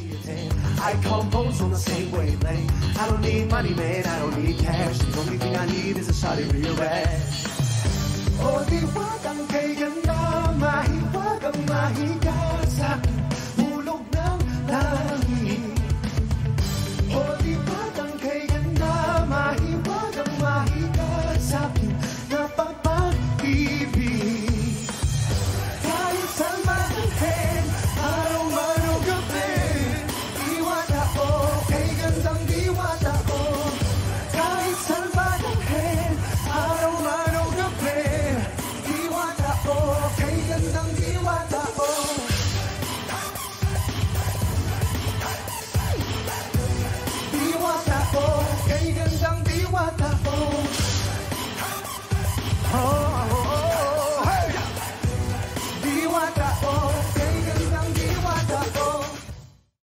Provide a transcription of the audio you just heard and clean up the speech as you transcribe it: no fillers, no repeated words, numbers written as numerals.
I compose on the same wavelength. I don't need money, man, I don't need cash. The only thing I need is a shot of real rap. O di wag ang kay ganda, mahiwag ang mahigasa.